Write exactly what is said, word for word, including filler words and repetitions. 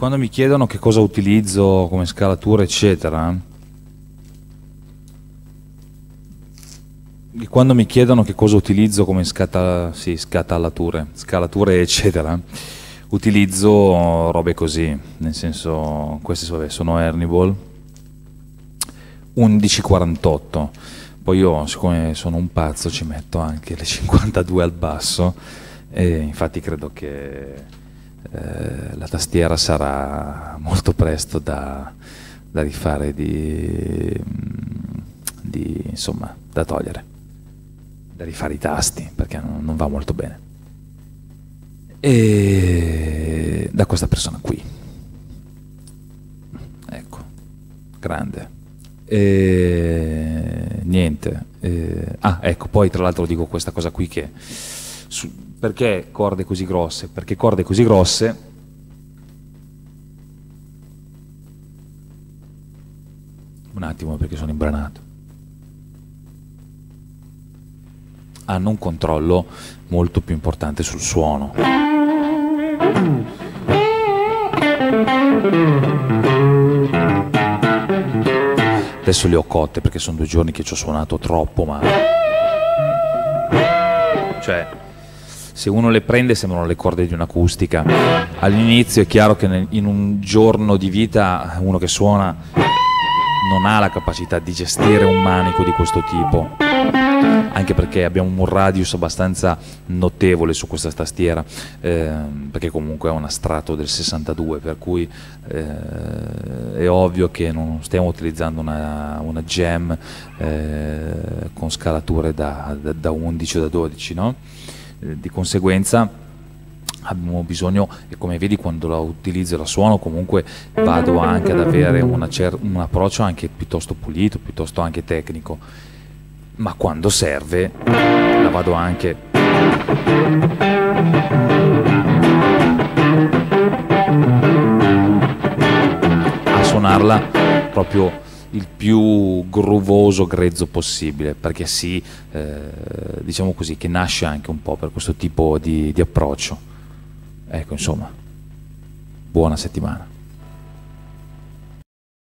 Quando mi chiedono che cosa utilizzo come scalatura eccetera, e quando mi chiedono che cosa utilizzo come scata, sì, scatallature, scalature eccetera, utilizzo robe così, nel senso, queste vabbè, sono Herniball undici quarantotto, poi io siccome sono un pazzo ci metto anche le cinquantadue al basso e infatti credo che eh, la tastiera sarà molto presto da, da rifare di, di insomma da togliere, da rifare i tasti perché non, non va molto bene, e da questa persona qui, ecco, grande. E niente, e, ah ecco, poi tra l'altro dico questa cosa qui che su, perché corde così grosse? Perché corde così grosse un attimo perché sono imbranato, hanno un controllo molto più importante sul suono. Adesso le ho cotte perché sono due giorni che ci ho suonato troppo male. Cioè, se uno le prende sembrano le corde di un'acustica. All'inizio è chiaro che in un giorno di vita uno che suona non ha la capacità di gestire un manico di questo tipo, anche perché abbiamo un radius abbastanza notevole su questa tastiera, eh, perché comunque è un strato del sessantadue, per cui eh, è ovvio che non stiamo utilizzando una, una jam eh, con scalature da, da, da undici o da dodici, no? Eh, di conseguenza abbiamo bisogno, e come vedi quando la utilizzo e la suono comunque vado anche ad avere una un approccio anche piuttosto pulito, piuttosto anche tecnico, ma quando serve la vado anche a suonarla proprio il più groovoso, grezzo possibile, perché sì, eh, diciamo così, che nasce anche un po' per questo tipo di, di approccio. Ecco, insomma, buona settimana.